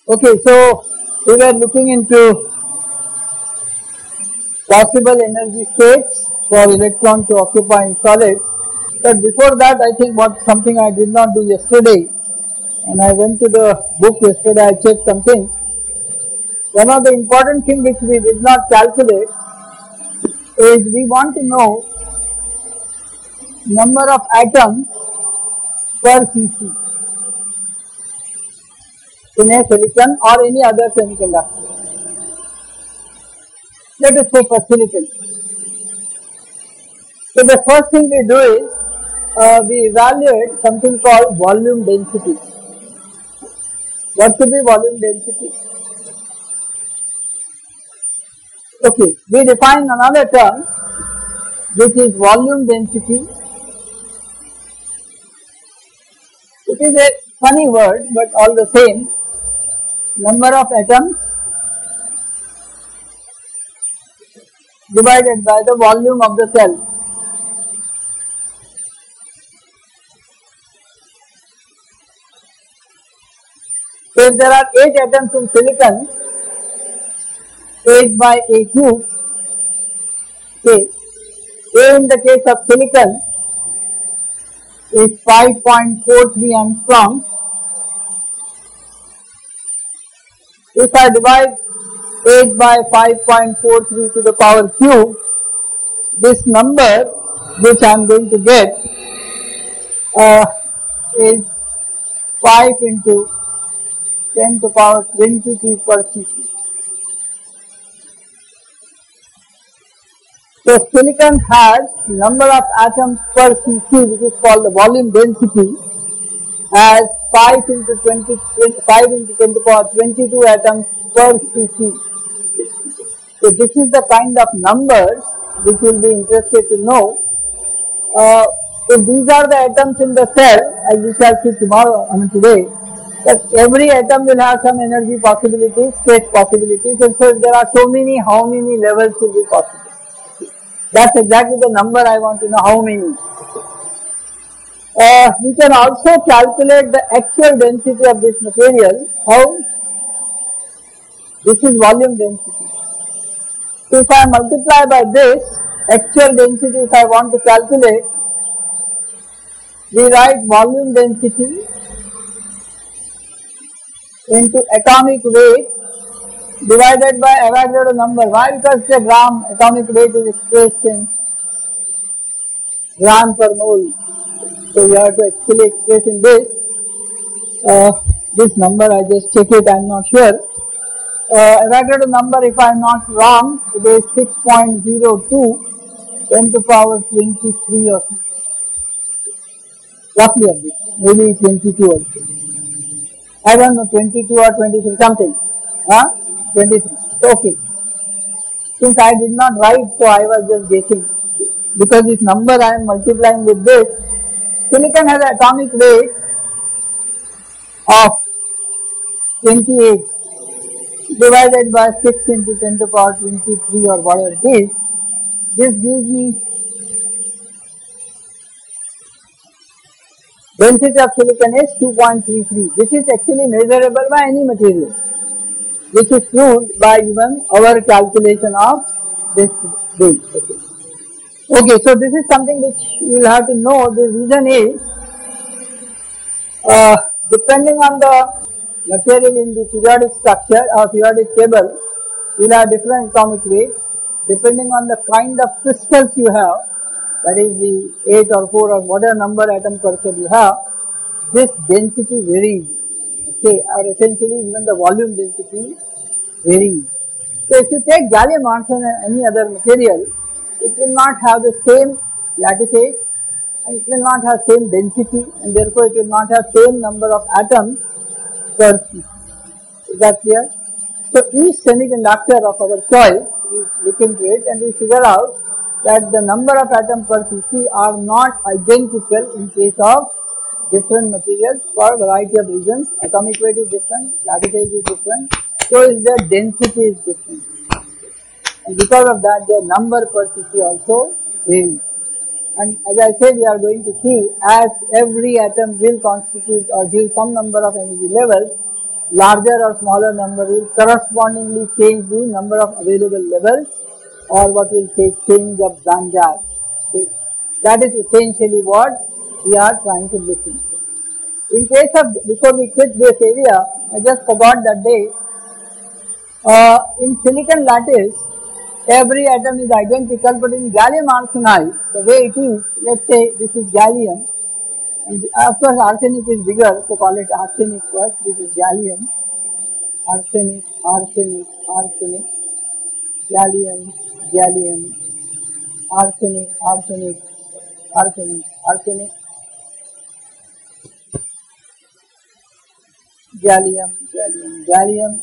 Okay, so we were looking into possible energy states for electron to occupy in solids. But before that, I think what something I did not do yesterday, and I went to the book yesterday, I checked something. One of the important things which we did not calculate is we want to know number of atoms per cc in a silicon or any other semiconductor. Let us say for silicon. So the first thing we do is we evaluate something called volume density. What should be volume density? Okay, we define another term which is volume density. It is a funny word but all the same. Number of atoms divided by the volume of the cell. So if there are 8 atoms in silicon, 8 by A cube, okay, A in the case of silicon is 5.43 angstrom. If I divide 8 by 5.43 to the power cube, this number which I am going to get is 5 into 10 to the power 22 per cc. So silicon has number of atoms per cc, which is called the volume density, as 5 into 10 to the power 22 atoms per cc. So this is the kind of numbers which you will be interested to know. If these are the atoms in the cell, as we shall see today, that every atom will have some energy possibilities, state possibilities, and so if there are so many, how many levels will be possible? That's exactly the number I want to know, how many. We can also calculate the actual density of this material. How? This is volume density. So if I multiply by this, actual density if I want to calculate, we write volume density into atomic weight divided by Avogadro number. Why? Because the gram, atomic weight is expressed in gram per mole. So you have to actually express in this number, I just check it, I am not sure. Avogadro number, if I am not wrong, it is 6.02 10 to the power 23 or something. Roughly a bit, maybe 22 also. I don't know, 22 or 23, something. 23. Okay. Since I did not write, so I was just guessing. Because this number I am multiplying with this. Silicon has an atomic weight of 28 divided by 6 into 10 to the power 23 or whatever it is. This gives me density of silicon is 2.33. This is actually measurable by any material, which is proved by even our calculation of this weight. Okay, so this is something which you will have to know. The reason is, depending on the material in the periodic structure or periodic table, you will have different atomic weights. Depending on the kind of crystals you have, that is the 8 or 4 or whatever number atom per cell you have, this density varies. Okay, or essentially even the volume density varies. So if you take gallium arsenide and any other material, it will not have the same lattice and it will not have same density and therefore it will not have same number of atoms per cc. Is that clear? So each semiconductor of our choice, we look into it and we figure out that the number of atoms per cc are not identical in case of different materials for a variety of reasons. Atomic weight is different, lattice is different, so is their density is different. And because of that, their number per cc also varies. And as I said, we are going to see as every atom will constitute or give some number of energy levels, larger or smaller number will correspondingly change the number of available levels, or what will say change of Ganjai. So that is essentially what we are trying to look into. In case of, before we quit this area, I just forgot that day, in silicon lattice, every atom is identical, but in gallium arsenide, the way it is, let's say this is gallium, and of course arsenic is bigger, so call it arsenic first, this is gallium, arsenic, arsenic, arsenic, gallium, gallium, arsenic, arsenic, arsenic, arsenic, gallium, gallium, gallium.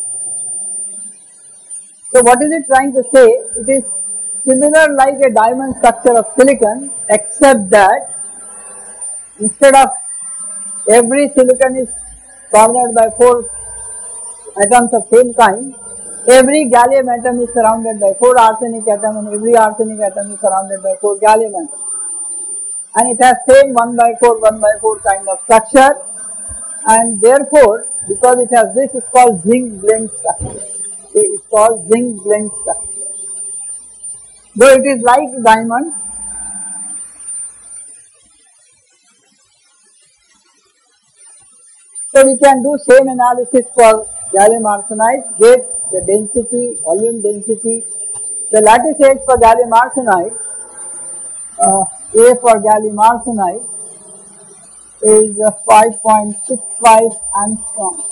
So what is it trying to say? It is similar like a diamond structure of silicon, except that instead of every silicon is surrounded by 4 atoms of same kind, every gallium atom is surrounded by 4 arsenic atoms, and every arsenic atom is surrounded by 4 gallium atoms. And it has same 1 by 4 kind of structure, and therefore, because it has this, it's called zinc blende structure. It is called zinc blende structure. Though it is like diamond, so we can do same analysis for gallium arsenide, get the density, volume density. The lattice edge for gallium arsenide, A for gallium arsenide is 5.65 angstrom.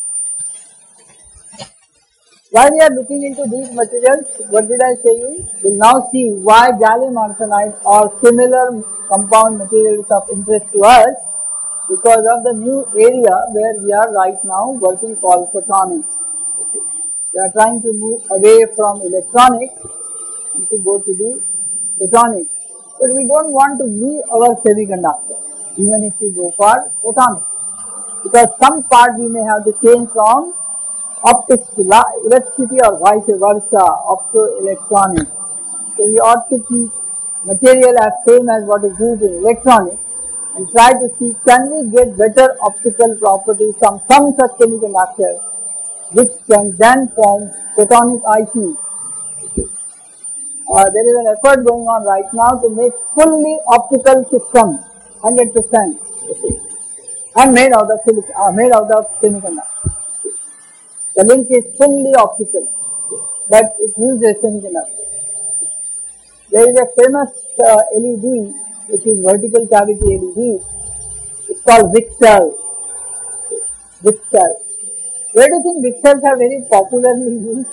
While we are looking into these materials, what did I say you? We'll now see why gallium arsenide or similar compound materials of interest to us, because of the new area where we are right now working, called photonics. Okay. We are trying to move away from electronics and to go to the photonics. But we don't want to leave our semiconductor, even if we go for photonics, because some part we may have to change from optics to electricity or vice versa, optoelectronics. So we ought to keep material as same as what is used in electronics and try to see, can we get better optical properties from some such semiconductor which can then form photonic ICs. There is an effort going on right now to make fully optical systems, 100%, and made out of semiconductor. The link is fully optical, but it uses semiconductor. There is a famous LED, which is vertical cavity LED. It's called VCSEL. VCSEL. Where do you think VCSELs are very popularly used?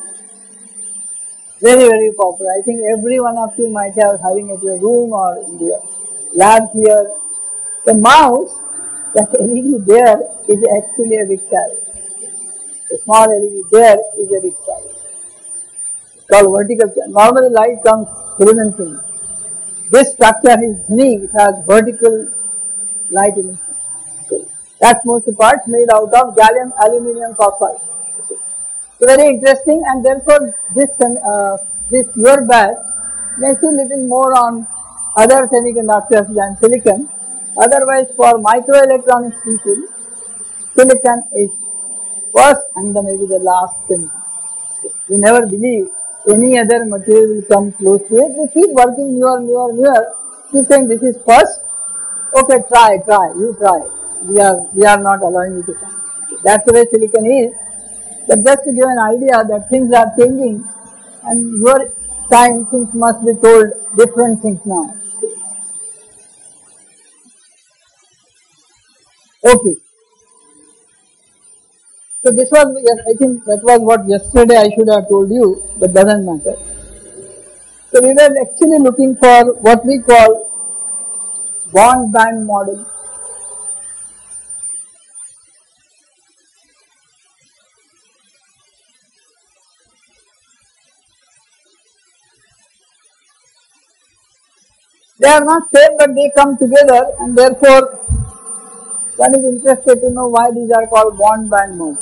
Very, very popular. I think every one of you might have having at your room or in the lab here. The mouse, that LED there is actually a VCSEL. The small LED there is a VCSEL. It's called vertical. Normally light comes horizontally. This structure is unique. It has vertical light emission. That's most part made out of gallium aluminium phosphide. So very interesting, and therefore this your batch may see little more on other semiconductors than silicon. Otherwise, for microelectronics people, silicon is first and maybe the last semiconductor. We never believe any other material will come close to it. We keep working newer. Keep saying this is first. Okay, try, you try. We are not allowing you to come. That's the way silicon is. But just to give an idea that things are changing, and your time things must be told different things now. Okay. So this was, I think that was what yesterday I should have told you, but doesn't matter. So we were actually looking for what we call bond band model. They are not same, but they come together, and therefore one is interested to know why these are called bond band models.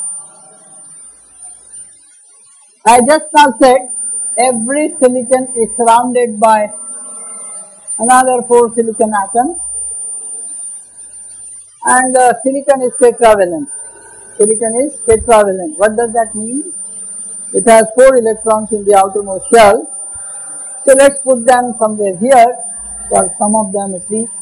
I just now said every silicon is surrounded by another 4 silicon atoms, and silicon is tetravalent. silicon is tetravalent. What does that mean? It has 4 electrons in the outermost shell. So let's put them somewhere here, for some of them at least.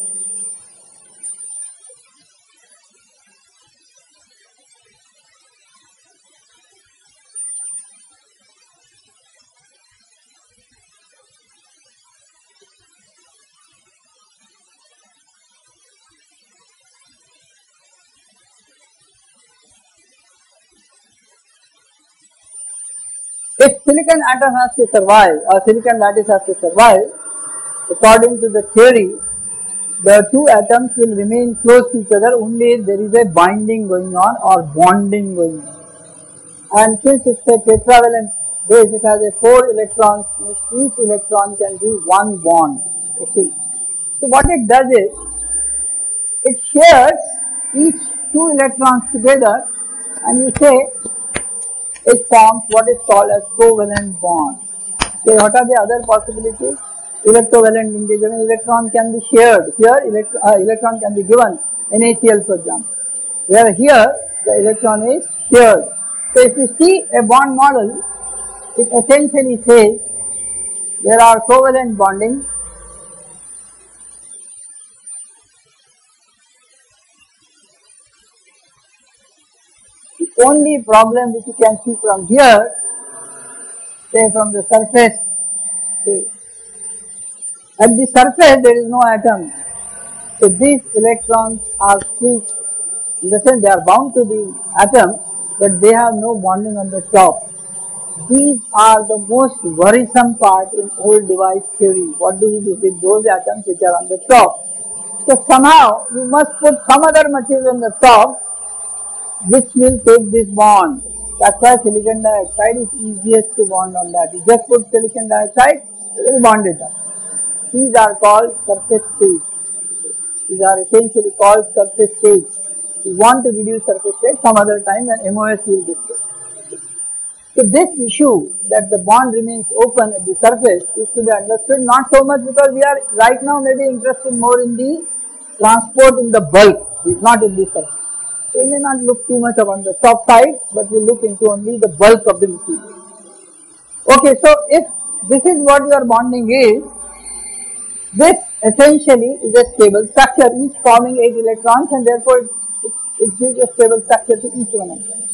If silicon atom has to survive, or silicon lattice has to survive, according to the theory, the two atoms will remain close to each other only if there is a binding going on or bonding going on. And since it's a tetravalent base, it has a 4 electrons, each electron can do one bond. Okay. So what it does is, it shares each 2 electrons together, and you say it forms what is called as covalent bond. So what are the other possibilities? Electrovalent linkage. An electron can be shared. Here electron can be given NaCl, for example. Where here the electron is shared. So if you see a bond model, it essentially says there are covalent bonding. The only problem which you can see from here, say from the surface, say, at the surface there is no atom. So these electrons are free. In the sense they are bound to the atom, but they have no bonding on the top. These are the most worrisome part in whole device theory. What do we do with those atoms which are on the top? So somehow you must put some other material on the top which will take this bond. That's why silicon dioxide is easiest to bond on that. You just put silicon dioxide, it will bond it up. These are called surface states. These are essentially called surface states. You want to reduce surface state some other time, and MOS will discuss. So this issue that the bond remains open at the surface is to be understood not so much because we are right now maybe interested more in the transport in the bulk, not in the surface. So we may not look too much on the top side, but we look into only the bulk of the material. Okay, so if this is what your bonding is, this essentially is a stable structure, each forming 8 electrons, and therefore it gives a stable structure to each one of them.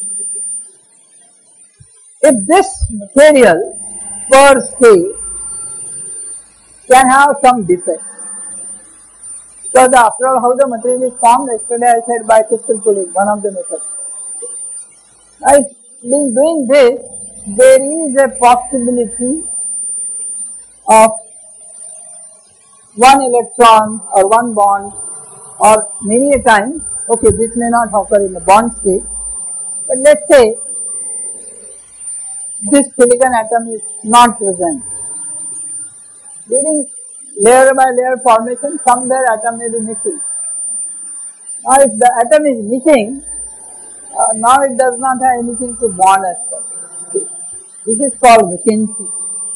If this material per se can have some defect, because after all how the material is formed, yesterday I said by crystal pulling, one of the methods. Right? In doing this, there is a possibility of one electron or one bond, or many a time, okay, this may not occur in the bond state, but let's say this silicon atom is not present. During layer by layer formation, somewhere atom may be missing. Now if the atom is missing, now it does not have anything to bond as such. This is called vacancy.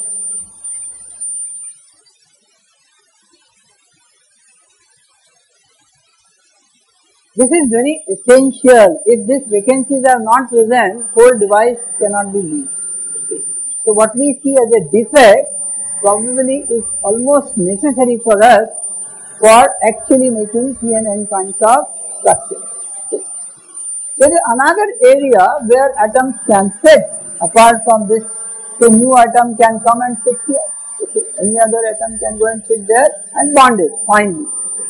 This is very essential. If these vacancies are not present, whole device cannot be made. So what we see as a defect probably is almost necessary for us for actually making P and N kinds of structure. There is another area where atoms can fit apart from this. So new atom can come and fit here. Okay. Any other atom can go and fit there and bond it finally.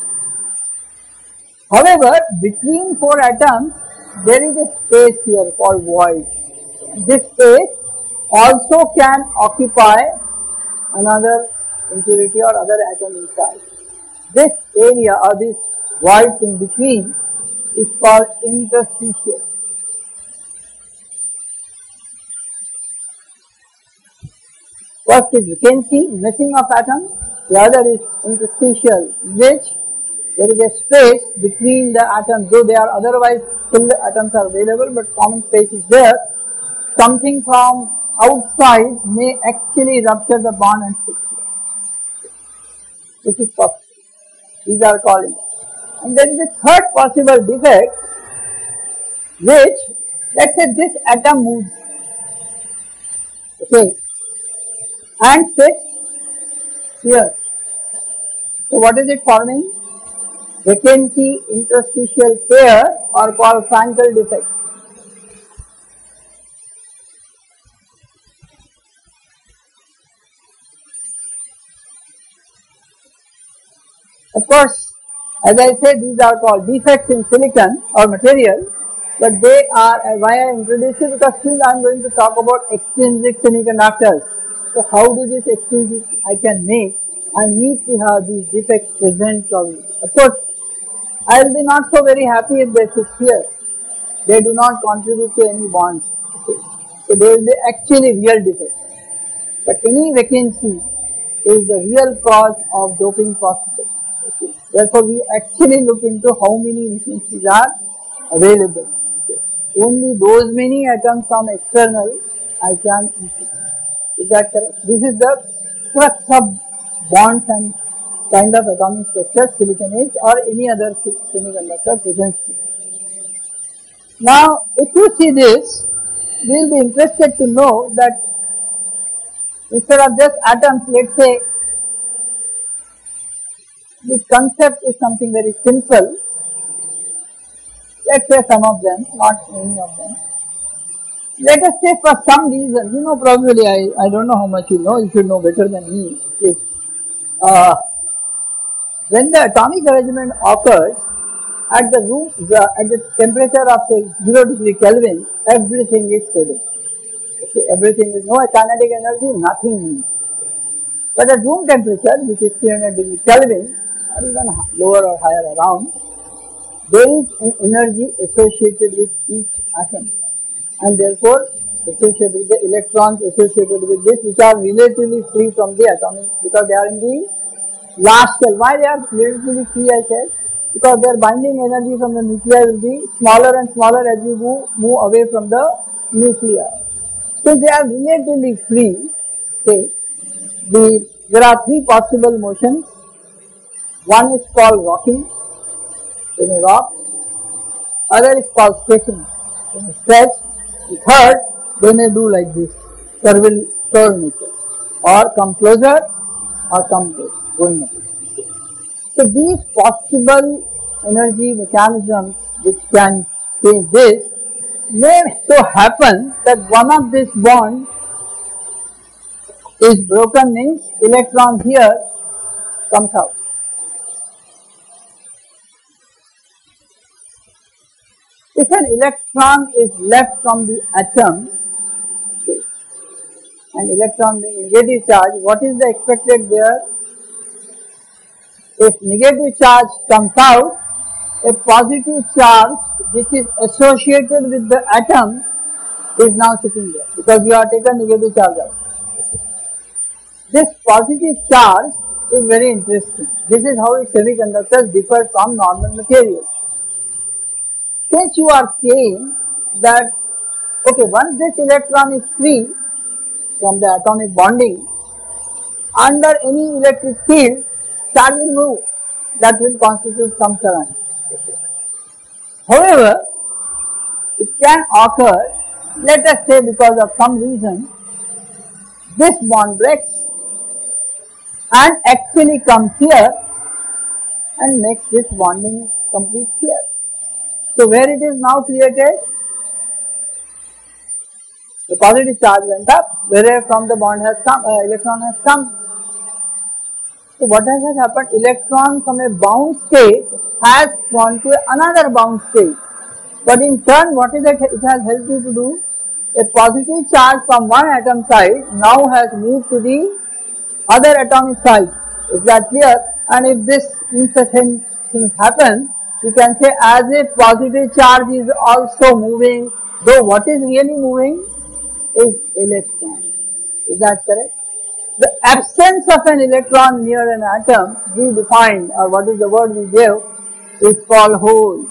However, between 4 atoms, there is a space here called void. This space also can occupy another impurity or other atom inside. This area or this void in between is called interstitial. First is vacancy, missing of atoms. The other is interstitial, which there is a space between the atoms, though they are otherwise full atoms are available, but common space is there. Something from outside may actually rupture the bond and fix it. This is possible. These are called. And then the third possible defect which, let's say this atom moves, okay, and sits here. So what is it forming? Vacancy interstitial pair, or called Frankel defect. Of course, as I said, these are called defects in silicon or material, but they are, why I introduced it, because still I am going to talk about extrinsic semiconductors. So how do this extrinsic I can make? I need to have these defects present probably. Of course, I will be not so very happy if they sit here. They do not contribute to any bonds. Okay. So they will be actually real defects. But any vacancy is the real cause of doping processes. Okay. Therefore, we actually look into how many vacancies are available. Okay. Only those many atoms from external I can insert. Is that correct? This is the crux of bonds and kind of atomic structure silicon is, or any other semiconductor presents. Now, if you see this, we will be interested to know that instead of just atoms, let's say the concept is something very simple. Let's say some of them, not many of them. Let us say for some reason, you know, probably I don't know how much you know, you should know better than me. When the atomic arrangement occurs at the temperature of say 0 degree Kelvin, everything is stable. Okay, everything is no kinetic energy, nothing moves. But at room temperature, which is 300 degree Kelvin, or even lower or higher around, there is an energy associated with each atom, and therefore associated with the electrons associated with this, which are relatively free from the atomic, because they are in the last shell. Why they are relatively free, I said? Because their binding energy from the nuclei will be smaller and smaller as we move away from the nuclei. So they are relatively free. Okay. There are three possible motions. One is called rocking, they may rock. Other is called stretching, they may stretch. The third, they may do like this, curve nature, or come closer or come close, going up. So these possible energy mechanisms which can change this, may so happen that one of these bonds is broken, means electron here comes out. If an electron is left from the atom, okay, and electron being negative charge, what is the expected there? If negative charge comes out, a positive charge which is associated with the atom is now sitting there, because you have taken negative charge out. This positive charge is very interesting. This is how semiconductors differ from normal materials. Since you are saying that, okay, once this electron is free from the atomic bonding, under any electric field, charge will move. That will constitute some current. Okay. However, it can occur, let us say because of some reason, this bond breaks and actually comes here and makes this bonding complete here. So where it is now created, the positive charge went up, whereas from the bond has come, electron has come. So what has happened? Electron from a bound state has gone to another bound state. But in turn, what is it has helped you to do? A positive charge from one atom side now has moved to the other atomic side. Is that clear? And if this incessant thing happens, you can say as a positive charge is also moving, though what is really moving is electron. Is that correct? The absence of an electron near an atom, we defined, or what is the word we gave, is called hole.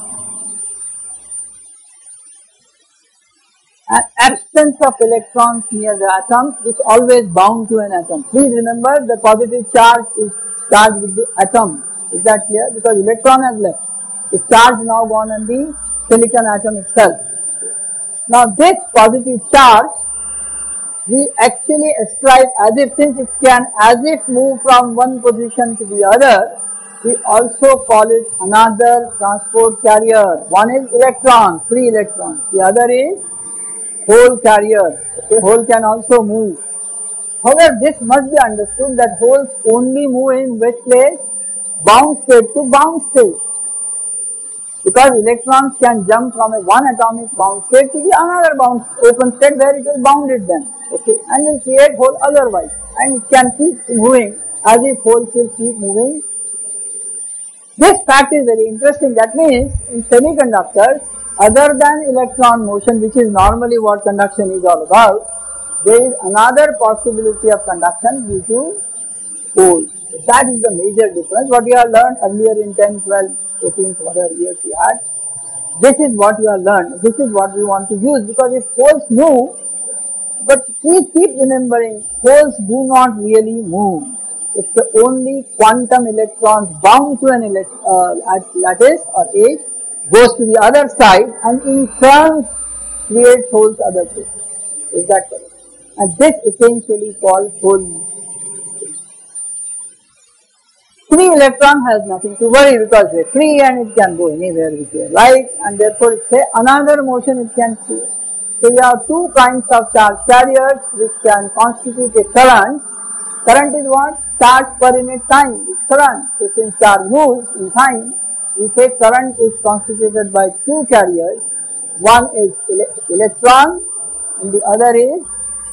An absence of electrons near the atom is always bound to an atom. Please remember, the positive charge is charged with the atom. Is that clear? Because electron has left. The charge now gone on the silicon atom itself. Now this positive charge we actually ascribe as if, since it can as if move from one position to the other, we also call it another transport carrier. One is electron, free electron. The other is hole carrier. Okay, hole can also move. However, this must be understood that holes only move in which place? Bound state to bound state. Because electrons can jump from a one atomic bound state to the another bound open state where it is bounded then. Okay, and will create hole otherwise. And it can keep moving as if holes will keep moving. This fact is very interesting. That means in semiconductors, other than electron motion, which is normally what conduction is all about, there is another possibility of conduction due to holes. That is the major difference. What you have learned earlier in 10, 12, 14, whatever years you had, this is what you have learned. This is what we want to use, because if holes move, but please keep remembering, holes do not really move. It's the only quantum electrons bound to an lattice or edge goes to the other side and in turn creates holes other places. Is that correct? And this essentially called hole. Free electron has nothing to worry because they are free and it can go anywhere with their light, and therefore it's another motion it can create. So we have two kinds of charge carriers which can constitute a current. Current is what? Charge per unit time is current. So since charge moves in time, we say current is constituted by two carriers. One is electron and the other is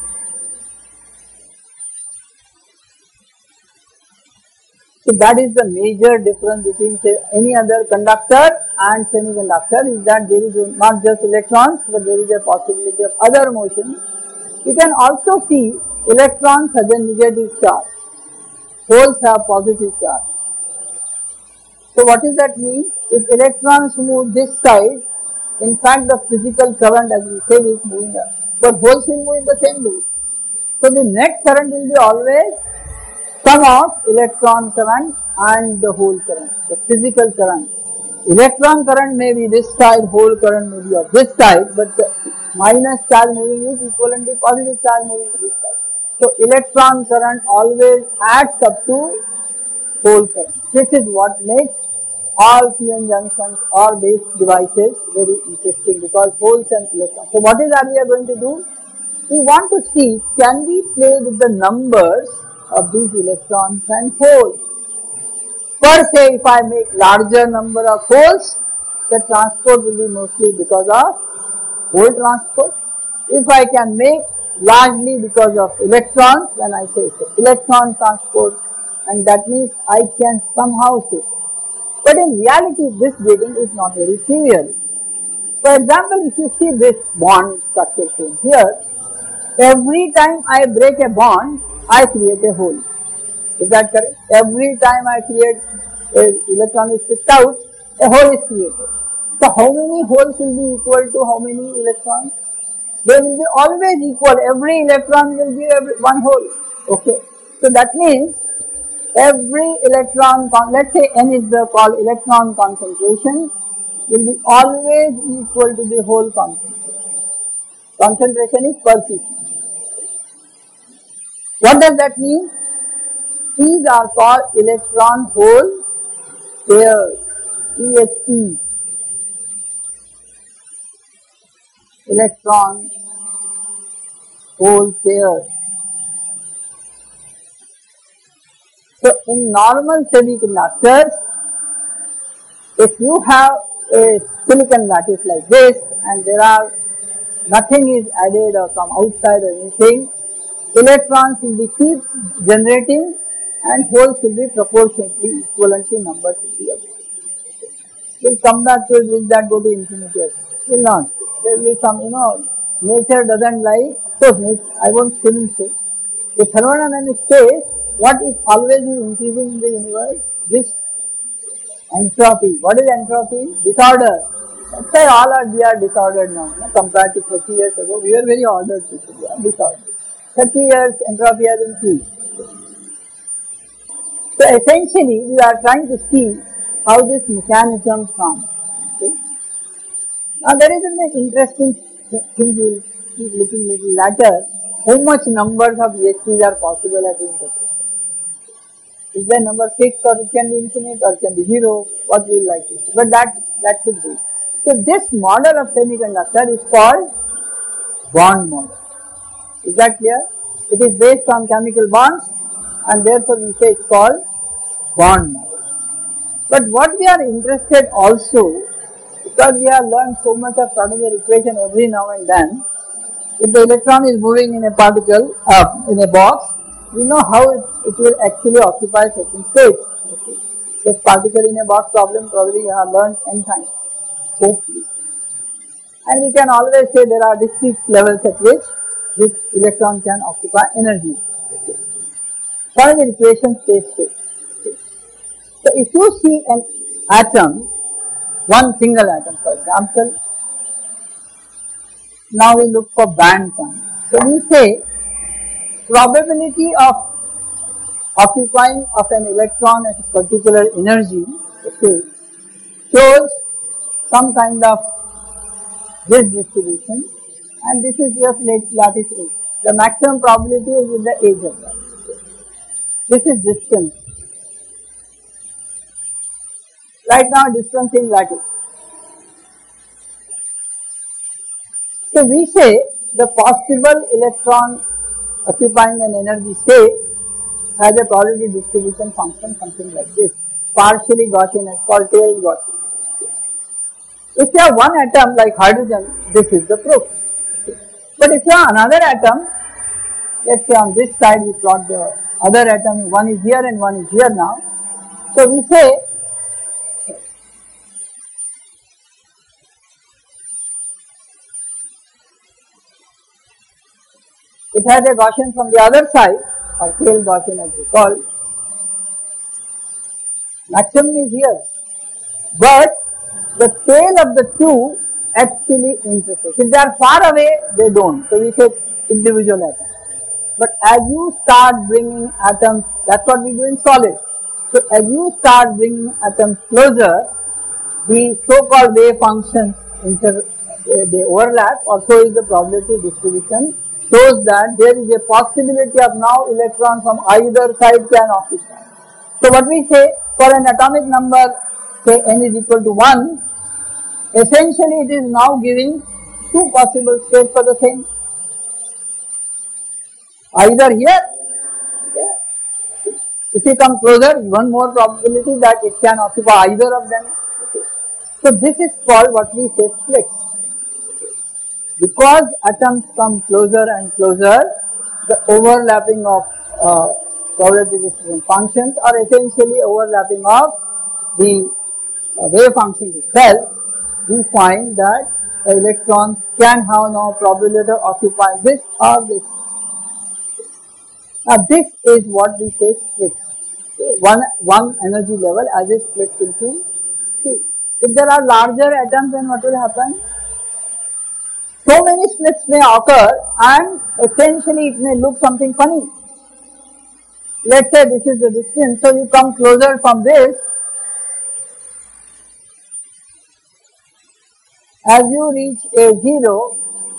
so that is the major difference between say, any other conductor and semiconductor, is that there is not just electrons but there is a possibility of other motion. You can also see electrons have a negative charge, holes have positive charge. So what does that mean? If electrons move this side, in fact the physical current as we said is moving up, but holes will move in the same direction. So the net current will be always sum of electron current and the hole current, the physical current. Electron current may be this side, hole current may be of this side, but the minus charge moving is equivalent to positive charge moving this side. So electron current always adds up to hole current. This is what makes all PN junctions or base devices very interesting, because holes and electrons. So what is that we are going to do? We want to see, can we play with the numbers of these electrons and holes. Per se, if I make larger number of holes, the transport will be mostly because of hole transport. If I can make largely because of electrons, then I say it's electron transport, and that means I can somehow say. But in reality, this gating is not very trivial. For example, if you see this bond structure shown here, every time I break a bond, I create a hole. Is that correct? Every time I create an electron is picked out, a hole is created. So how many holes will be equal to how many electrons? They will be always equal. Every electron will be one hole. Okay. So that means every electron, let's say N is the called electron concentration, will be always equal to the hole concentration. Concentration is persistent. What does that mean? These are called electron hole pairs, EHP. Electron hole pairs. So in normal semiconductors, if you have a silicon lattice like this and there are nothing is added or from outside or anything, electrons will be keep generating and holes will be proportionately equivalently numbers will be available. We'll come back to it, will that go to infinity? Will not. There will be some, nature doesn't lie. So I won't shouldn't say. The thermodynamic says what is always increasing in the universe? This entropy. What is entropy? Disorder. That's why all we are disordered now. Compared to 30 years ago, we were very ordered people. We are disordered. 30 years entropy has increased. So essentially, we are trying to see how this mechanism comes. Okay? Now there is an interesting thing we will keep looking little later. How much numbers of EHPs are possible at the interface? Is the number fixed, or it can be infinite, or it can be zero? What we will like to see. But that should be. So this model of semiconductor is called bond model. Is that clear? It is based on chemical bonds, and therefore we say it's called bond model. But what we are interested also, because we have learned so much of Schrodinger equation every now and then, if the electron is moving in a particle, in a box, we know how it will actually occupy certain states. Okay. This particle in a box problem probably you have learned n times, hopefully. And we can always say there are discrete levels at which this electron can occupy energy. Okay. Schrodinger equation states this. Okay. So if you see an atom, one single atom for example, now we look for band time. So we say probability of occupying of an electron at a particular energy, okay, shows some kind of this distribution, and this is just lattice edge. The maximum probability is with the edge of that. This is distance. Right now distance is lattice. So we say the possible electron occupying an energy state has a probability distribution function something like this. Partially Gaussian is called tail Gaussian. If you have one atom like hydrogen, this is the proof. But if you have another atom, let's say on this side we plot the other atom, one is here and one is here now. So we say it has a Gaussian from the other side, or tail Gaussian as we call. Maximum is here, but the tail of the two actually intersect. If they are far away, they don't. So we say individual atoms. But as you start bringing atoms, that's what we do in solid. So as you start bringing atoms closer, the so-called wave functions they overlap, or so is the probability distribution, shows that there is a possibility of now electron from either side can occupy. So what we say, for an atomic number, say n is equal to 1, essentially it is now giving two possible states for the same. Either here, if you come closer, one more probability that it can occupy either of them. So this is called what we say split. Because atoms come closer and closer, the overlapping of probability distribution functions are essentially overlapping of the wave functions itself. We find that the electrons can have now probability of occupying this or this. Now this is what we say split. One energy level as it splits into two. If there are larger atoms, then what will happen? So many splits may occur, and essentially it may look something funny. Let's say this is the distance, so you come closer from this. As you reach A0,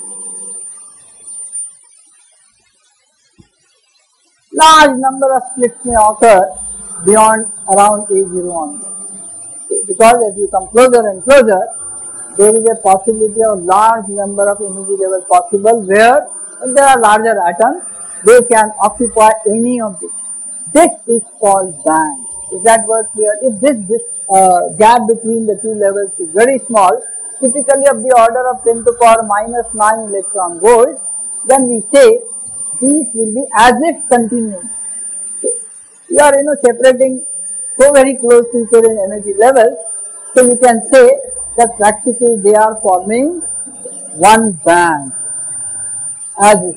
large number of splits may occur beyond around A0 onwards. Because as you come closer and closer, there is a possibility of large number of energy levels possible, where if there are larger atoms, they can occupy any of this. This is called band. Is that word clear? If this gap between the two levels is very small, typically of the order of 10 to the power minus 9 electron volts, then we say these will be as if continuum. You are separating so very close to each other in energy levels, so you can say that practically they are forming one band as if.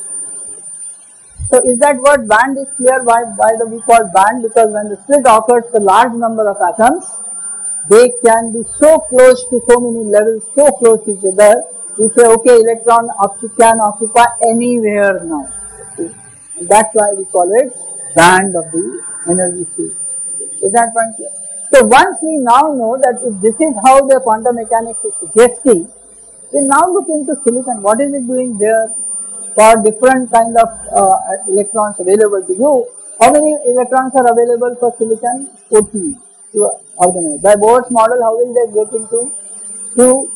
So is that word band is clear? Why do we call band? Because when the split occurs for large number of atoms, they can be so close to so many levels, so close to each other, we say okay, electron can occupy anywhere now. Okay. And that's why we call it band of the energy field. Is that point clear? So once we now know that if this is how the quantum mechanics is suggesting, we now look into silicon. What is it doing there for different kind of electrons available to you? How many electrons are available for silicon? 40 to organize. By Bohr's model, how will they get into 2,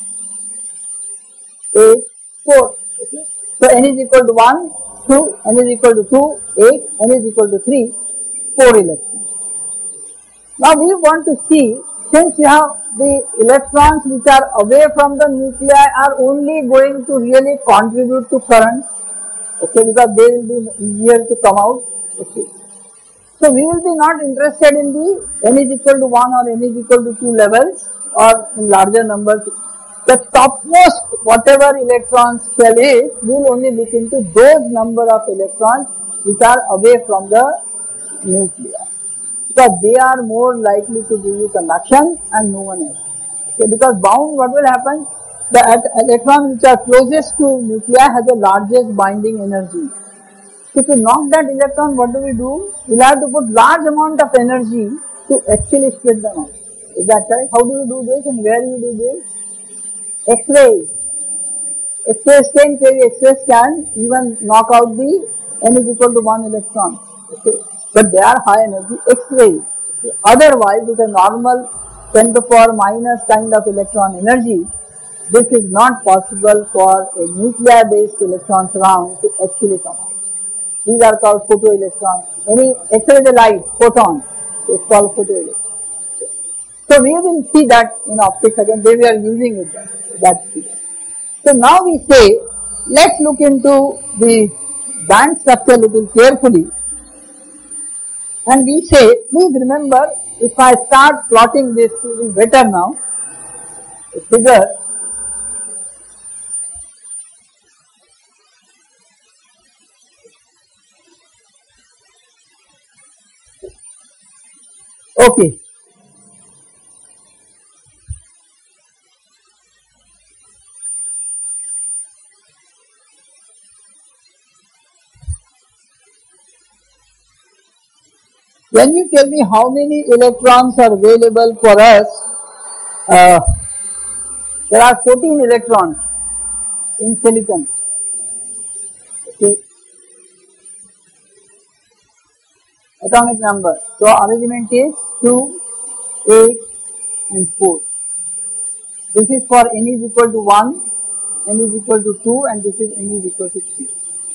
8, 4? Okay. So n is equal to 1, 2, n is equal to 2, 8, n is equal to 3, 4 electrons. Now we want to see, since you have the electrons which are away from the nuclei are only going to really contribute to current, okay, because they will be easier to come out, okay. So we will be not interested in the n is equal to 1 or n is equal to 2 levels or in larger numbers. The topmost whatever electrons shell is, we will only look into those number of electrons which are away from the nuclei, because they are more likely to give you conduction and no one else. Okay, because bound, what will happen? The electrons which are closest to nuclei has the largest binding energy. So to knock that electron, what do? We'll have to put large amount of energy to actually split them out. Is that correct? How do you do this and where you do this? X-rays. X-rays can even knock out the n is equal to 1 electron. Okay. But they are high energy X-rays. Otherwise, with a normal 10 to the power minus kind of electron energy, this is not possible for a nuclei-based electron surround to actually come out. These are called photoelectrons. Any X-ray is a light, photon, so it's called photoelectron. So we will see that in optics again, they were using it that. So now we say, let's look into the band structure little carefully. And we say, please remember, if I start plotting this, it will be better now. A figure. Okay. Can you tell me how many electrons are available for us? There are 14 electrons in silicon. Okay. Atomic number. So arrangement is 2, 8 and 4. This is for n is equal to 1, n is equal to 2 and this is n is equal to 3.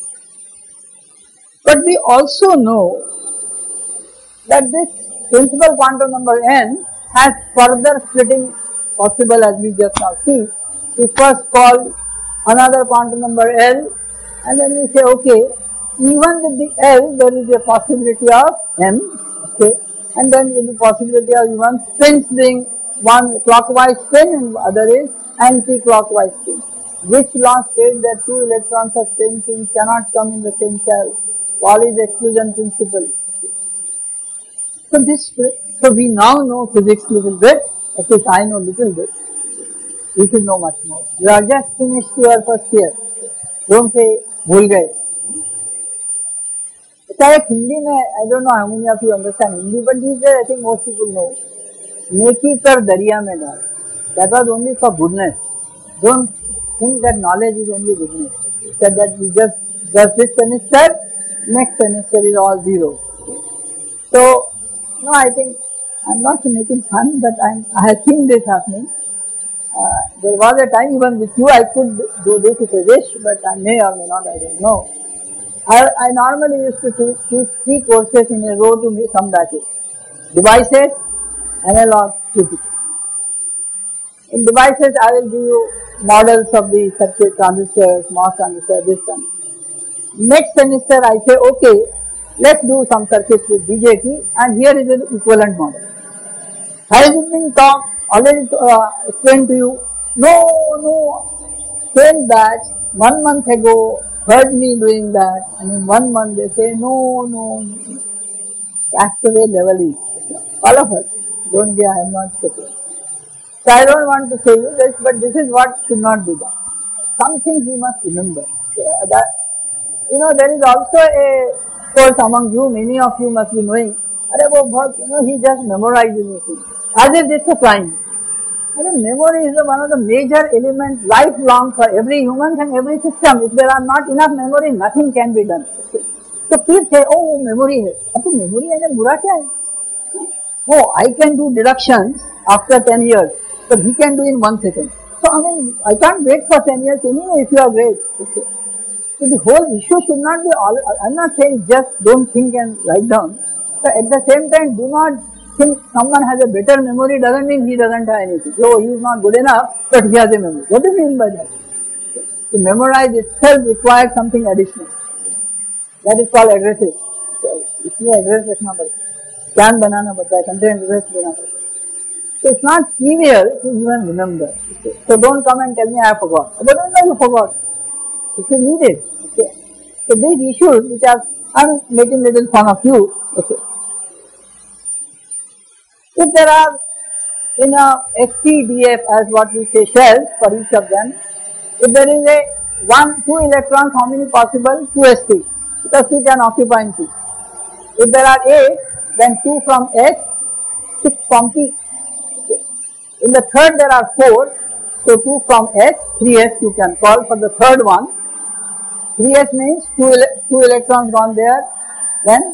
But we also know that this principal quantum number n has further splitting possible, as we just now see. We first call another quantum number L and then we say, okay, even with the L there is a possibility of M, okay, and then with the possibility of even spins being one clockwise spin and the other is anti-clockwise spin. Which law states that two electrons of same spin cannot come in the same cell? Pauli's exclusion principle. So we now know physics little bit, at least I know little bit. You should know much more. You are just finished your first year. Don't say, भूल गए. Hindi में, I don't know how many of you understand Hindi, but these days I think most people know. Neki kar dariya mein dal. That was only for goodness. Don't think that knowledge is only goodness. Said that you just this semester, next semester is all zero. So, no, I think I'm not making fun, but I have seen this happening. There was a time even with you I could do this if I wish, but I may or may not, I don't know. I normally used to teach 3 courses in a row to some batches. Devices, analog, physics. In devices, I will give you models of the circuit, transistors, MOS transistor, this one. Next semester, I say, okay, let's do some circuits with BJT, and here is an equivalent model. Has it been taught, already explained to you? No, same batch, 1 month ago, heard me doing that, and in 1 month they say, no. That's the way level is. All of us. Don't be, I am not saying. So I don't want to say you this, but this is what should not be done. Some things you must remember. There is also a course among you, many of you must be knowing, अरे वो बहुत, he just memorizes it as if it's a crime. अरे memory is one of the major elements lifelong for every human and every system. If there are not enough memory, nothing can be done. तो फिर से वो memory है, अब तो memory है, बुरा क्या है? Oh, I can do deductions after 10 years, but he can do in 1 second. So I mean, I can't wait for 10 years anyway if you are great. Okay. So the whole issue should not be all, I'm not saying just don't think and write down. But at the same time, do not think someone has a better memory doesn't mean he doesn't have anything. So he is not good enough, but he has a memory. What do you mean by that? To memorize itself requires something additional. That is called aggressive. So, इसलिए aggressive रखना पड़ता है. Plan बनाना पड़ता है, content address देना पड़ता है. So it's not trivial to even remember. Okay. So don't come and tell me I forgot. But don't know you forgot. It is needed. Okay. So these issues which are, I'm making little fun of you. Okay. If there are in a SPDF as what we say shells for each of them, if there is a 2 electrons, how many possible? 2 sp, because we can occupy in P. If there are 8, then 2 from S, 6 from P. Okay. In the third there are 4, so 2 from S, 3s you can call for the third one. 3s means 2 electrons gone there, then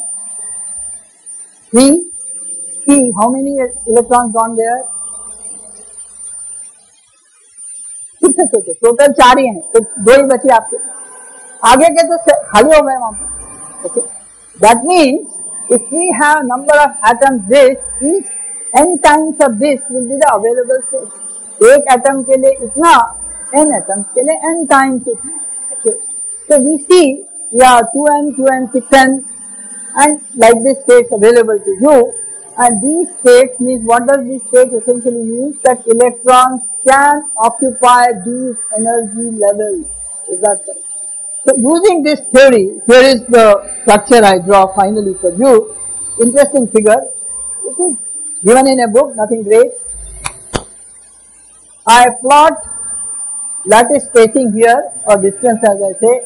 3 P, how many electrons gone there? Total 4 ही हैं, तो 2 ही बचे आपके, आगे के तो खाली हो गए वहां पर. Okay, that means if we have number of atoms this, each n times of this will be the available state. एक एटम के लिए इतना, n एटम्स के लिए n times इतना. Okay. So we see, yeah, 2n, 2n, 6n, and like this states available to you. And these states means, what does this state essentially mean? That electrons can occupy these energy levels. Is that correct? So using this theory, here is the structure I draw finally for you. Interesting figure. It is given in a book, nothing great. I plot lattice spacing here, or distance as I say.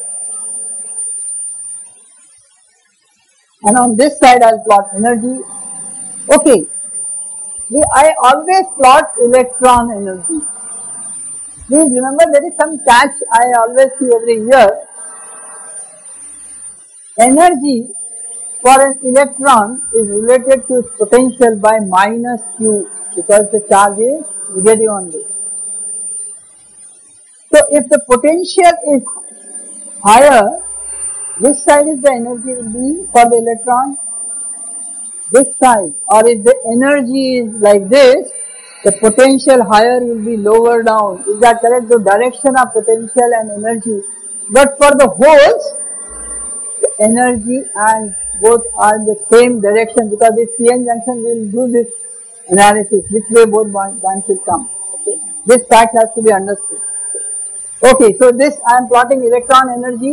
And on this side I will plot energy. Okay, I always plot electron energy. Please remember, there is some catch I always see every year. Energy for an electron is related to its potential by minus q, because the charge is negative on this. So if the potential is higher, which side is the energy will be for the electron? This side. Or if the energy is like this, the potential higher will be lower down. Is that correct? The direction of potential and energy. But for the holes, the energy and both are in the same direction, because this PN junction will do this analysis, which way both bands will come. Okay. This fact has to be understood. Okay, so this I am plotting electron energy.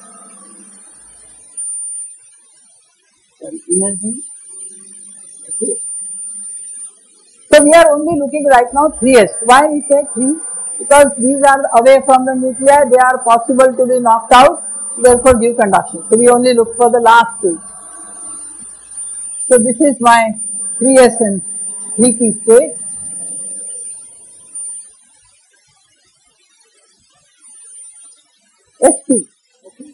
Energy. Okay. So we are only looking right now 3s. Why we say 3? Because these are away from the nuclei, they are possible to be knocked out, therefore give conduction. So we only look for the last 2. So this is my 3s and 3p state. SP. Okay.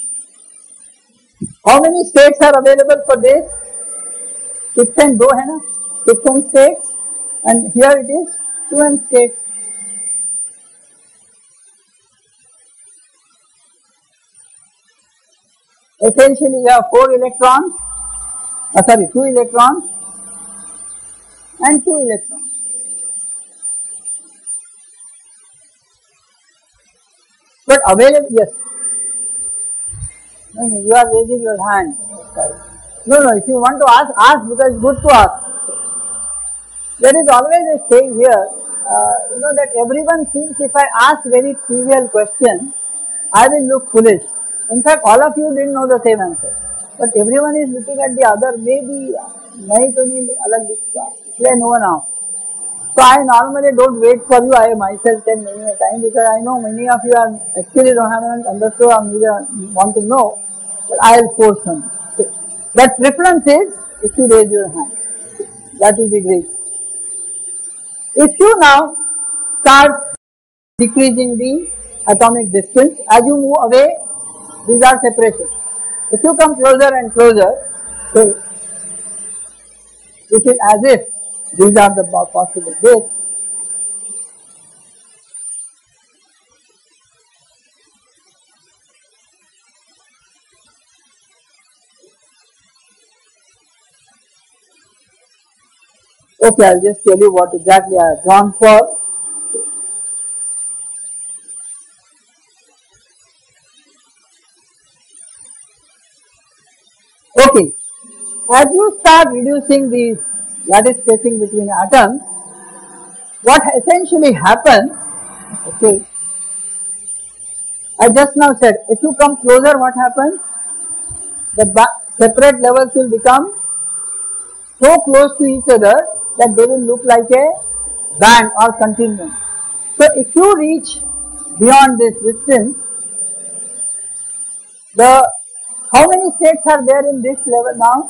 How many states are available for this? 6 and 2 है ना? 6n states, and here it is 2n states. Essentially you have 4 electrons, 2 electrons and 2 electrons. But available, yes. No, you are raising your hand. No, if you want to ask, because it's good to ask. There is always a saying here, that everyone thinks if I ask very trivial question, I will look foolish. In fact, all of you didn't know the same answer. But everyone is looking at the other, maybe, nahi to nahi, alag dikhta. Isliye no one asks. So I normally don't wait for you, I myself tell many a time, because I know many of you are actually haven't understood or want to know, but I will force them. But preference is If you raise your hand, that will be great. If you now start decreasing the atomic distance, as you move away, these are separations. If you come closer and closer, so it is as if these are the possible bits. Okay, I'll just tell you what exactly I have gone for. Okay, as you start reducing the lattice spacing between atoms, what essentially happens, okay, I just now said, if you come closer, what happens? The separate levels will become so close to each other that they will look like a band or continuum. So if you reach beyond this distance, how many states are there in this level now?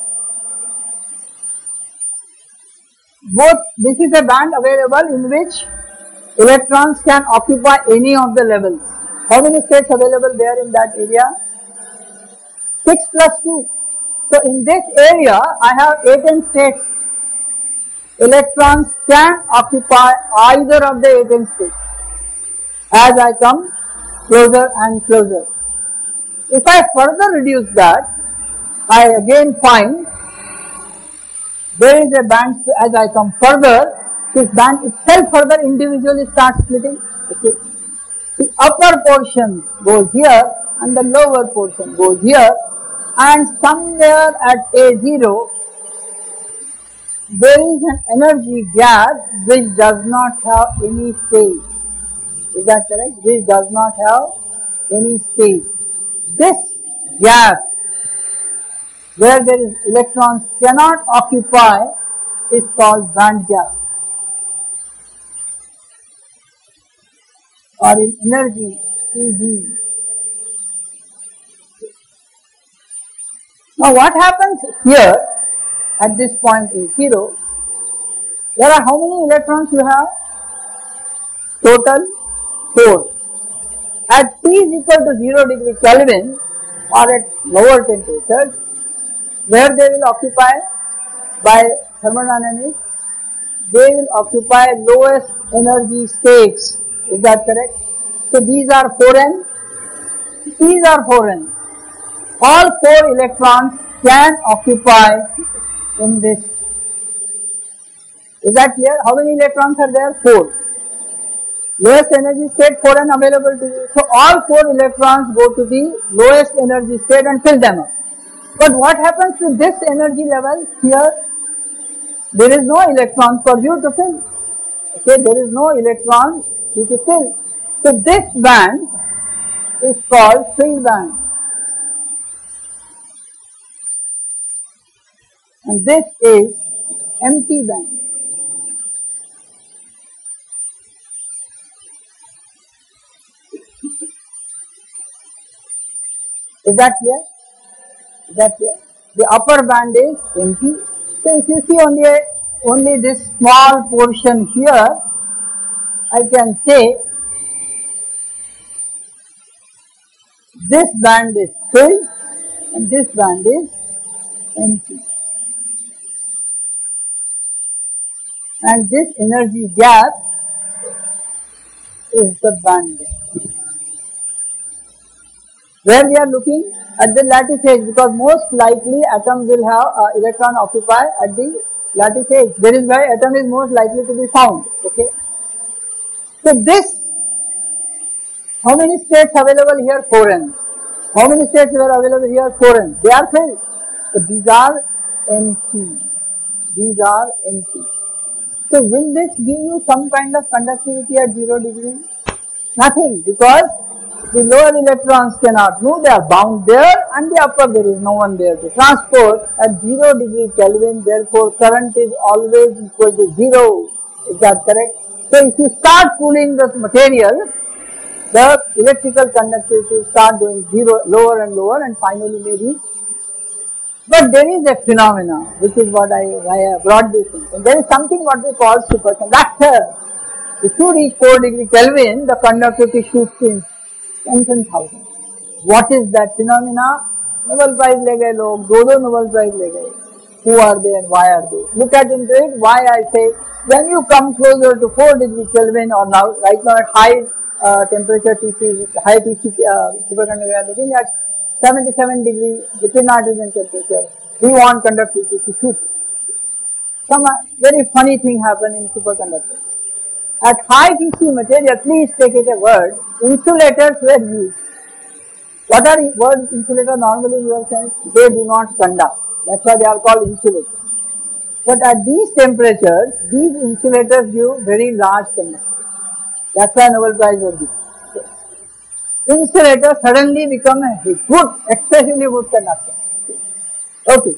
This is a band available in which electrons can occupy any of the levels. How many states available there in that area? 6 plus 2. So in this area, I have 18 states. Electrons can occupy either of the 18 states as I come closer and closer. If I further reduce that, I again find there is a band. As I come further, this band itself further individually starts splitting. Okay. The upper portion goes here and the lower portion goes here, and somewhere at A0 there is an energy gap which does not have any state. Is that correct? This does not have any state. This gap where there is electrons cannot occupy is called band gap, or in energy Eg. Now what happens here at this point is 0. There are how many electrons you have? Total 4. At T is equal to 0 degree Kelvin or at lower temperatures, where they will occupy by thermodynamics, they will occupy lowest energy states. Is that correct? So these are 4n, these are 4n. All 4 electrons can occupy in this. Is that clear? How many electrons are there? 4. Lowest energy state 4n available to you. So all 4 electrons go to the lowest energy state and fill them up. But what happens to this energy level here? There is no electron for you to fill. Okay, there is no electron for you to fill. So this band is called free band. And this is empty band. Is that clear? Is that clear? The upper band is empty. So if you see only this small portion here, I can say this band is filled and this band is empty. And this energy gap is the band gap. Where we are looking at the lattice edge, because most likely atom will have electron occupy at the lattice edge. That is why atom is most likely to be found. Okay. So this, how many states available here? 4n. How many states were available here? 4n. They are filled. So these are empty. These are empty. So will this give you some kind of conductivity at 0 degree? Nothing, because the lower electrons cannot move, they are bound there, and the upper there is no one there to transport. At 0 degree Kelvin, therefore current is always equal to 0. Is that correct? So if you start cooling the material, the electrical conductivity will start going 0, lower and lower, and finally may reach But there is a phenomena, which is what why I brought this in. There is something what we call superconductor. If you reach 4 degree Kelvin, the conductivity shoots to tens and thousands. What is that phenomena? Nobel Prize ले गए लोग, दो Nobel Prize ले गए. Who are they and why are they? Look at into it. Why I say when you come closer to 4 degree Kelvin or now right now at high temperature TC, high TC superconductor, we are looking at 77 degree within nitrogen temperature. We want conductivity to shoot. Some very funny thing happen in superconductors. At high TC material, please take it a word, insulators were used. What are words insulator normally in your sense? They do not conduct. That's why they are called insulators. But at these temperatures, these insulators give very large conductivity. That's why Nobel Prize was given. Insulators suddenly become a good, excessively good conductor. Okay.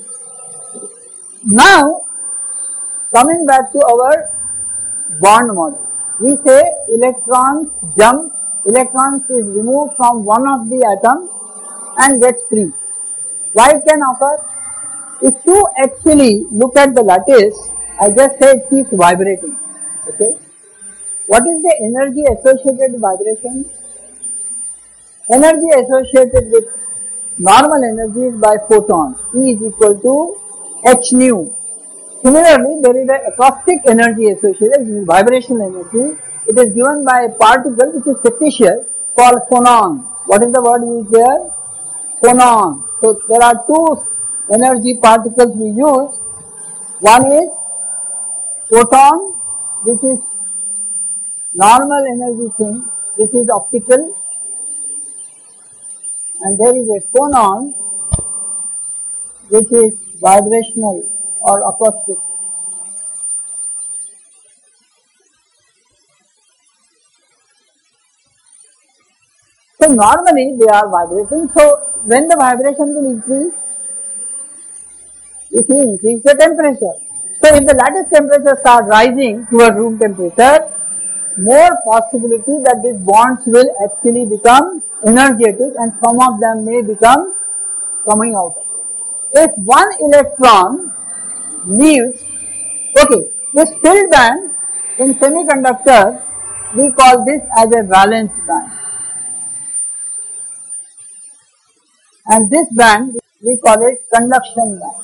Now, coming back to our bond model. We say electrons jump, electrons is removed from one of the atoms and gets free. Why it can occur? If you actually look at the lattice, I just say it keeps vibrating. Okay. What is the energy associated with vibration? Energy associated with normal energy is by photons. E is equal to h nu. Similarly, there is an acoustic energy associated with vibrational energy. It is given by a particle which is fictitious called phonon. What is the word used there? Phonon. So there are two energy particles we use. One is photon, which is normal energy thing. This is optical. And there is a phonon, which is vibrational or acoustic. So normally they are vibrating. So when the vibration will increase, it will increase the temperature. So if the lattice temperature starts rising towards room temperature, more possibility that these bonds will actually become energetic and some of them may become coming out. If one electron leaves, okay, this filled band in semiconductor, we call this as a valence band. And this band, we call it conduction band.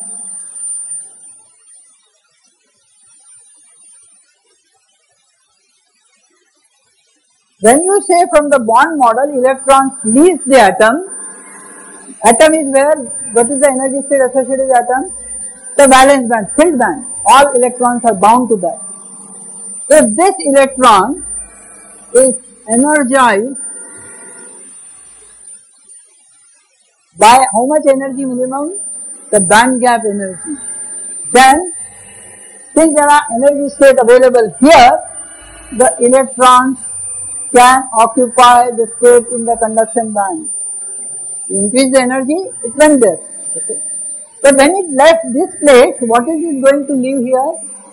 When you say from the bond model, electrons leaves the atom, atom is where, what is the energy state associated with atom? The valence band, filled band. All electrons are bound to that. If this electron is energized by how much energy minimum? The band gap energy. Then, since there are energy states available here, the electrons can occupy the state in the conduction band. You increase the energy, it went there. Okay. But when it left this place, what is it going to leave here?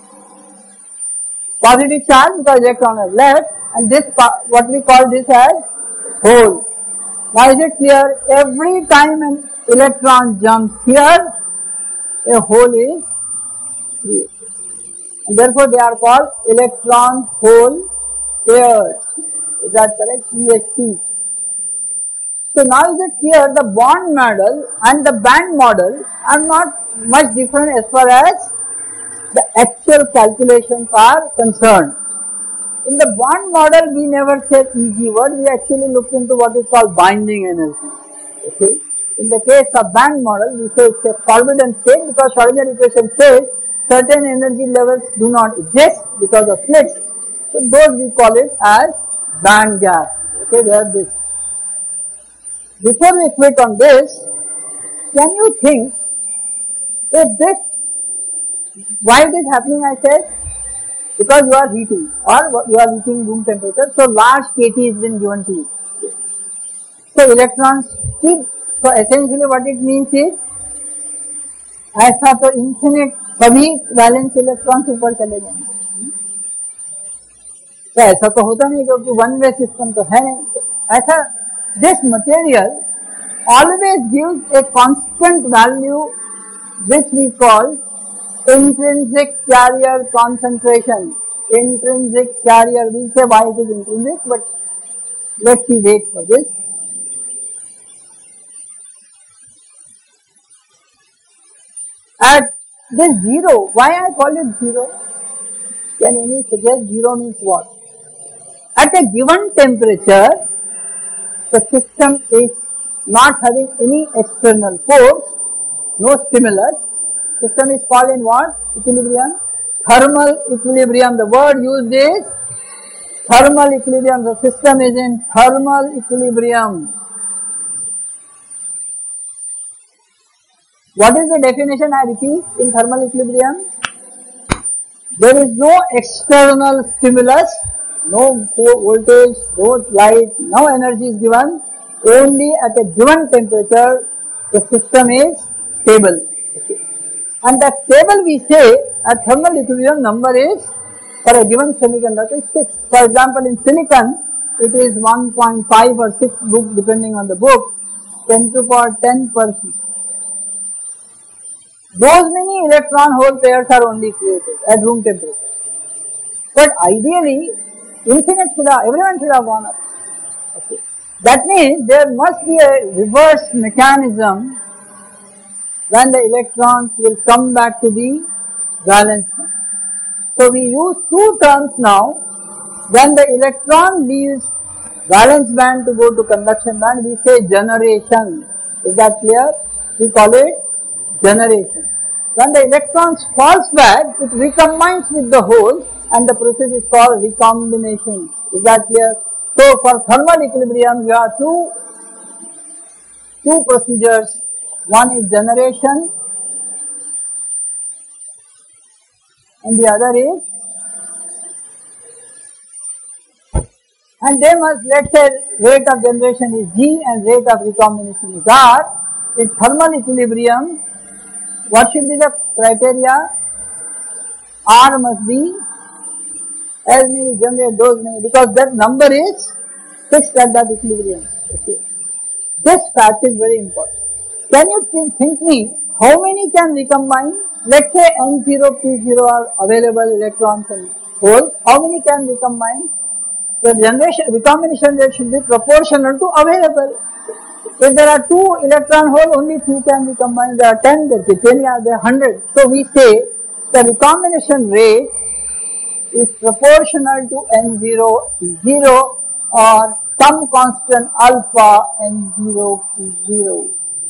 Positive charge, because electron has left, and this, what we call this as hole. Now is it clear? Every time an electron jumps here, a hole is created. And therefore they are called electron hole pairs. Is that correct? EHP. So now is it clear? The bond model and the band model are not much different as far as the actual calculations are concerned. In the bond model, we never said EG word, we actually looked into what is called binding energy. Okay. In the case of band model, we say it's a forbidden state because Schrodinger equation says certain energy levels do not exist because of slits. So those we call it as band gap. Okay, we have this. Before we quit on this, can you think if this, why it is happening? I said, because you are heating or you are reaching room temperature, so large kT has been given to you. So electrons keep, so essentially what it means is, ऐसा तो infinite सभी valence electrons ऊपर चले जाएंगे, तो ऐसा तो होता नहीं क्योंकि वन वे सिस्टम तो है नहीं. ऐसा this material always gives a constant value which we call intrinsic carrier concentration. Intrinsic carrier, we'll say why it is intrinsic, but let's see, wait for this. At this zero, why I call it zero? Can any suggest zero means what? At a given temperature, the system is not having any external force, no stimulus. System is called in what? Equilibrium. Thermal equilibrium. The word used is thermal equilibrium. The system is in thermal equilibrium. What is the definition? I repeat, in thermal equilibrium, there is no external stimulus, no voltage, no light, no energy is given. Only at a given temperature, the system is stable. Okay. And that stable, we say, at thermal equilibrium number is, for a given semiconductor, is 6. For example, in silicon, it is 1.5 or 6 book, depending on the book, 10 to the power 10 per piece. Those many electron hole pairs are only created at room temperature. But ideally, infinite should have, everyone should have gone up. Okay. That means there must be a reverse mechanism when the electrons will come back to the valence band. So we use two terms now. When the electron leaves valence band to go to conduction band, we say generation. Is that clear? We call it generation. When the electrons falls back, it recombines with the hole and the process is called recombination. Is that clear? So for thermal equilibrium, you have two procedures. One is generation and the other is, and they must, let's say rate of generation is G and rate of recombination is R. In thermal equilibrium, what should be the criteria? R must be as many generate those many, because that number is fixed at that equilibrium. Okay. This fact is very important. Can you think me, how many can recombine? Let's say N0, P0 are available electrons and holes. How many can recombine? The recombination rate should be proportional to available. If there are 2 electron holes, only 2 can be combined. There are 10, there are 10, there are 100. So we say the recombination rate is proportional to N0 P0 or some constant alpha N0 P0.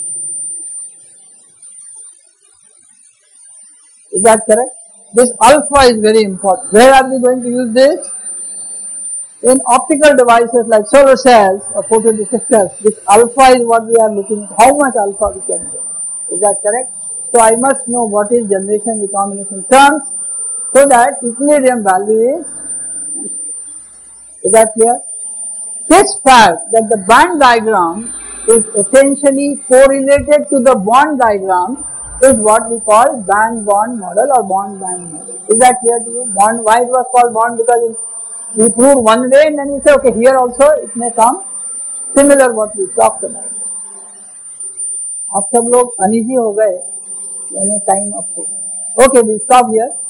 Is that correct? This alpha is very important. Where are we going to use this? In optical devices like solar cells or photodetectors, this alpha is what we are looking at, how much alpha we can get. Is that correct? So I must know what is generation recombination terms so that equilibrium value is that clear? This fact that the band diagram is essentially correlated to the bond diagram is what we call band-bond model or bond-band model. Is that clear to you? Bond, why it was called bond? Because we prove one way and then we say, okay, here also it may come similar what we talked about. आप सब लोग uneasy हो गए, यानी time up हो. Okay, we stop here.